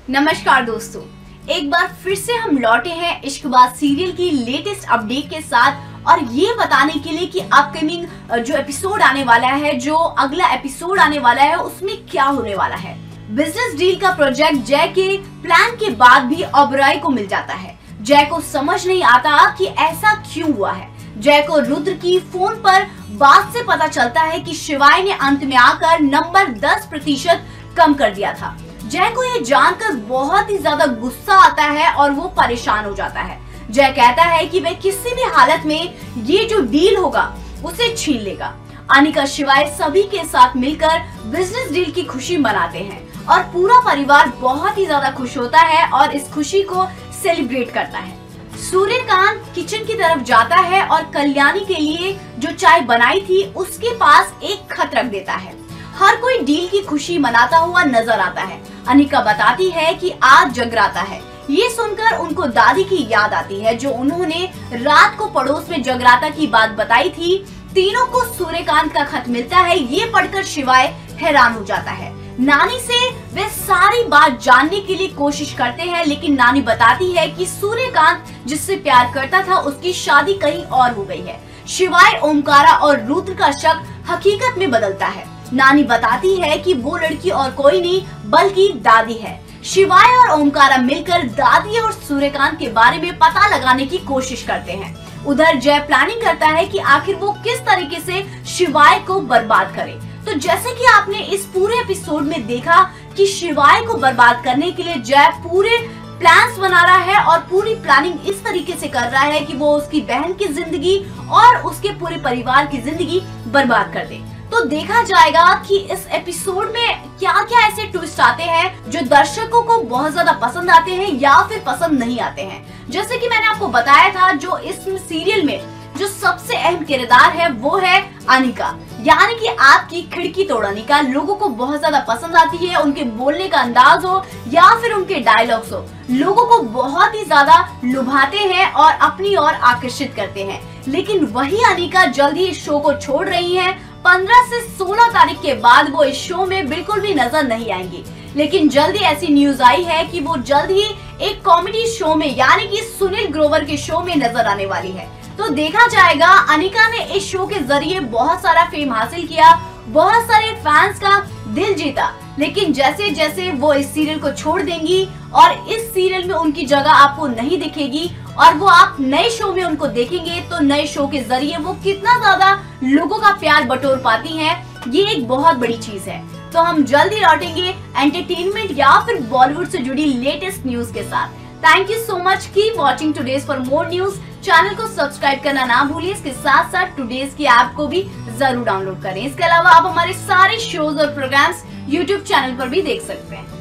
नमस्कार दोस्तों, एक बार फिर से हम लौटे हैं इश्कबाज सीरियल की लेटेस्ट अपडेट के साथ और ये बताने के लिए कि अपकमिंग जो एपिसोड आने वाला है, जो अगला एपिसोड आने वाला है, उसमें क्या होने वाला है। बिजनेस डील का प्रोजेक्ट जय के प्लान के बाद भी ओबरॉय को मिल जाता है। जय को समझ नहीं आता कि ऐसा क्यों हुआ है। जय को रुद्र की फोन पर बात से पता चलता है कि शिवाय ने अंत में आकर नंबर 10% कम कर दिया था। जय को ये जानकर बहुत ही ज्यादा गुस्सा आता है और वो परेशान हो जाता है। जय कहता है कि वह किसी भी हालत में ये जो डील होगा उसे छीन लेगा। अनिका शिवाय सभी के साथ मिलकर बिजनेस डील की खुशी मनाते हैं और पूरा परिवार बहुत ही ज्यादा खुश होता है और इस खुशी को सेलिब्रेट करता है। सूर्यकांत किचन की तरफ जाता है और कल्याणी के लिए जो चाय बनाई थी उसके पास एक खत रख देता है। हर कोई डील की खुशी मनाता हुआ नजर आता है। अनिका बताती है कि आज जगराता है। ये सुनकर उनको दादी की याद आती है जो उन्होंने रात को पड़ोस में जगराता की बात बताई थी। तीनों को सूर्यकांत का खत मिलता है। ये पढ़कर शिवाय हैरान हो जाता है। नानी से वे सारी बात जानने के लिए कोशिश करते हैं, लेकिन नानी बताती है कि सूर्यकांत जिससे प्यार करता था उसकी शादी कहीं और हो गई है। शिवाय, ओमकारा और रुद्र का शक हकीकत में बदलता है। नानी बताती है कि वो लड़की और कोई नहीं बल्कि दादी है। शिवाय और ओमकारा मिलकर दादी और सूर्यकांत के बारे में पता लगाने की कोशिश करते हैं। उधर जय प्लानिंग करता है कि आखिर वो किस तरीके से शिवाय को बर्बाद करे। तो जैसे कि आपने इस पूरे एपिसोड में देखा कि शिवाय को बर्बाद करने के लिए जय पूरे प्लान्स बना रहा है और पूरी प्लानिंग इस तरीके से कर रहा है कि वो उसकी बहन की जिंदगी और उसके पूरे परिवार की जिंदगी बर्बाद कर दे। तो देखा जाएगा कि इस एपिसोड में क्या क्या ऐसे ट्विस्ट आते हैं जो दर्शकों को बहुत ज्यादा पसंद आते हैं या फिर पसंद नहीं आते हैं। जैसे कि मैंने आपको बताया था, जो इस सीरियल में जो सबसे अहम किरदार है वो है अनिका, यानी कि आपकी खिड़की तोड़ अनिका। लोगों को बहुत ज्यादा पसंद आती है। उनके बोलने का अंदाज हो या फिर उनके डायलॉग्स हो, लोगों को बहुत ही ज्यादा लुभाते हैं और अपनी ओर आकर्षित करते हैं। लेकिन वही अनिका जल्द ही इस शो को छोड़ रही है। 15 से 16 तारीख के बाद वो इस शो में बिल्कुल भी नजर नहीं आएंगी। लेकिन जल्दी ऐसी न्यूज आई है कि वो जल्द ही एक कॉमेडी शो में, यानी कि सुनील ग्रोवर के शो में नजर आने वाली है। तो देखा जाएगा। अनिका ने इस शो के जरिए बहुत सारा फेम हासिल किया, बहुत सारे फैंस का दिल जीता, लेकिन जैसे जैसे वो इस सीरियल को छोड़ देंगी और इस सीरियल में उनकी जगह आपको नहीं दिखेगी और वो आप नए शो में उनको देखेंगे, तो नए शो के जरिए वो कितना ज्यादा लोगों का प्यार बटोर पाती हैं, ये एक बहुत बड़ी चीज है। तो हम जल्दी लौटेंगे एंटरटेनमेंट या फिर बॉलीवुड से जुड़ी लेटेस्ट न्यूज के साथ। Thank you so much. Keep watching today's for more news. Channel को सब्सक्राइब करना ना भूलिए। इसके साथ साथ टुडेज की ऐप को भी जरूर डाउनलोड करें। इसके अलावा आप हमारे सारे शोज और प्रोग्राम्स यूट्यूब चैनल पर भी देख सकते हैं।